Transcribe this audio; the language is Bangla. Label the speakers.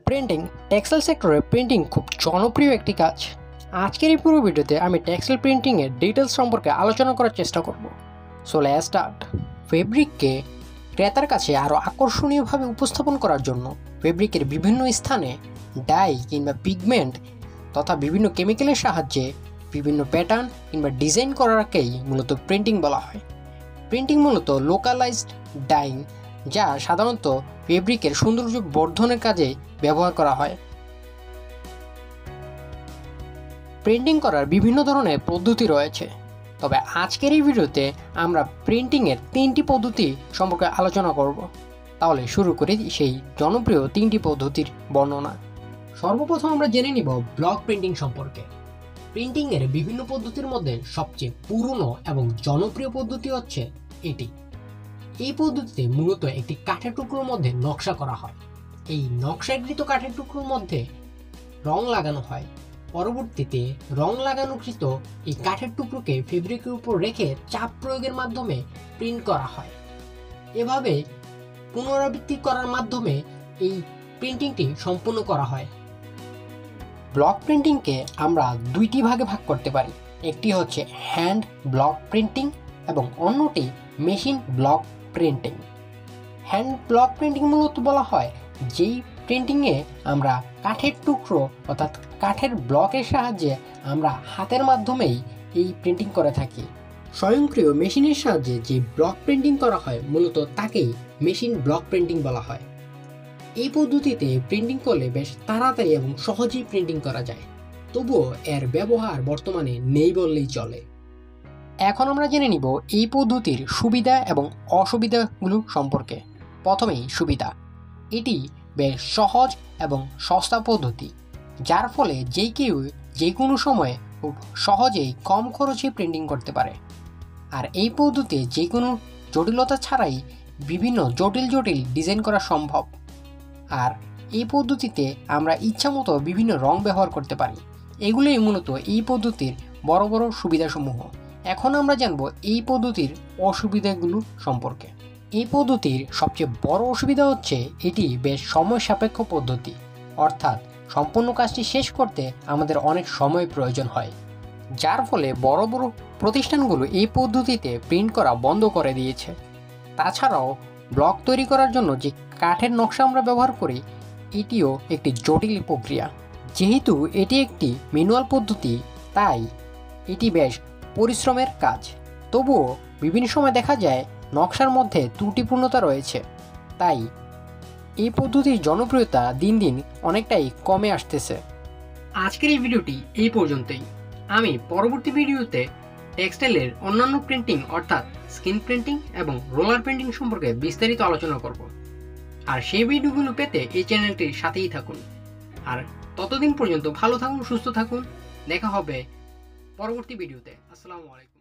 Speaker 1: প্রিন্টিং টেক্সটাইল সেক্টরে প্রিন্টিং খুব জনপ্রিয় একটি কাজ। আজকের এই পুরো ভিডিওতে আমি টেক্সটাইল প্রিন্টিংয়ের ডিটেলস সম্পর্কে আলোচনা করার চেষ্টা করব। So let's start. ফেব্রিককে ক্রেতার কাছে আরও আকর্ষণীয়ভাবে উপস্থাপন করার জন্য ফেব্রিকের বিভিন্ন স্থানে ডাই কিংবা পিগমেন্ট তথা বিভিন্ন কেমিক্যালের সাহায্যে বিভিন্ন প্যাটার্ন কিংবা ডিজাইন করাকেই মূলত প্রিন্টিং বলা হয়। প্রিন্টিং মূলত লোকালাইজড ডাইং, যা সাধারণত ফেব্রিকের সৌন্দর্য বর্ধনের কাজে ব্যবহার করা হয়। প্রিন্টিং করার বিভিন্ন ধরনের পদ্ধতি রয়েছে, তবে আজকের এই ভিডিওতে আমরা প্রিন্টিংয়ের 3টি পদ্ধতি সম্পর্কে আলোচনা করব। তাহলে শুরু করি সেই জনপ্রিয় 3টি পদ্ধতির বর্ণনা। সর্বপ্রথম আমরা জেনে নিব ব্লক প্রিন্টিং সম্পর্কে। প্রিন্টিংয়ের বিভিন্ন পদ্ধতির মধ্যে সবচেয়ে পুরনো এবং জনপ্রিয় পদ্ধতি হচ্ছে এটি। এই পদ্ধতিতে মূলত একটি কাঠের টুকরোর মধ্যে নকশা করা হয়। এই নকশাকৃত কাঠের টুকরোর মধ্যে রং লাগানো হয়। পরবর্তীতে রং লাগানোকৃত এই কাঠের টুকরোকে ফেব্রিকের উপর রেখে চাপ প্রয়োগের মাধ্যমে প্রিন্ট করা হয়। এভাবে পুনরাবৃত্তি করার মাধ্যমে এই প্রিন্টিংটি সম্পূর্ণ করা হয়। ব্লক প্রিন্টিংকে আমরা 2টি ভাগে ভাগ করতে পারি। একটি হচ্ছে হ্যান্ড ব্লক প্রিন্টিং এবং অন্যটি machine block printing. Hand block printing মূলত বলা হয় যেই প্রিন্টিংয়ে আমরা কাঠের টুকরো অর্থাৎ কাঠের ব্লকের সাহায্যে আমরা হাতের মাধ্যমেই এই প্রিন্টিং করে থাকি। স্বয়ংক্রিয় মেশিনের সাহায্যে যে ব্লক প্রিন্টিং করা হয় মূলত তাকেই মেশিন ব্লক প্রিন্টিং বলা হয়। এই পদ্ধতিতে প্রিন্টিং করলে বেশ তাড়াতাড়ি এবং সহজেই প্রিন্টিং করা যায়, তবুও এর ব্যবহার বর্তমানে নেই বললেই চলে। এখন আমরা জেনে নিব এই পদ্ধতির সুবিধা এবং অসুবিধাগুলো সম্পর্কে। প্রথমেই সুবিধা। এটি বেশ সহজ এবং সস্তা পদ্ধতি, যার ফলে যে কেউ যে কোনো সময়ে খুব সহজেই কম খরচে প্রিন্টিং করতে পারে। আর এই পদ্ধতিতে যে কোনো জটিলতা ছাড়াই বিভিন্ন জটিল ডিজাইন করা সম্ভব। আর এই পদ্ধতিতে আমরা ইচ্ছামতো বিভিন্ন রং ব্যবহার করতে পারি। এগুলোই মূলত এই পদ্ধতির বড় বড় সুবিধাসমূহ। এখন আমরা জানব এই পদ্ধতির অসুবিধাগুলো সম্পর্কে। এই পদ্ধতির সবচেয়ে বড় অসুবিধা হচ্ছে এটি বেশ সময় সাপেক্ষ পদ্ধতি, অর্থাৎ সম্পূর্ণ কাজটি শেষ করতে আমাদের অনেক সময় প্রয়োজন হয়, যার ফলে বড় বড় প্রতিষ্ঠানগুলো এই পদ্ধতিতে প্রিন্ট করা বন্ধ করে দিয়েছে। তাছাড়াও ব্লক তৈরি করার জন্য যে কাঠের নকশা আমরা ব্যবহার করি এটিও একটি জটিল প্রক্রিয়া। যেহেতু এটি একটি ম্যানুয়াল পদ্ধতি, তাই এটি বেশ পরিশ্রমের কাজ। তবুও বিভিন্ন সময় দেখা যায় নকশার মধ্যে ত্রুটিপূর্ণতা রয়েছে, তাই এই পদ্ধতির জনপ্রিয়তা দিন দিন অনেকটাই কমে আসতেছে। আজকের এই ভিডিওটি এই পর্যন্তই। আমি পরবর্তী ভিডিওতে টেক্সটাইলের অন্যান্য প্রিন্টিং অর্থাৎ স্ক্রিন প্রিন্টিং এবং রোলার প্রিন্টিং সম্পর্কে বিস্তারিত আলোচনা করব। আর সেই ভিডিওগুলো পেতে এই চ্যানেলটির সাথেই থাকুন। আর ততদিন পর্যন্ত ভালো থাকুন, সুস্থ থাকুন। দেখা হবে পরবর্তী ভিডিওতে। আসসালামু আলাইকুম।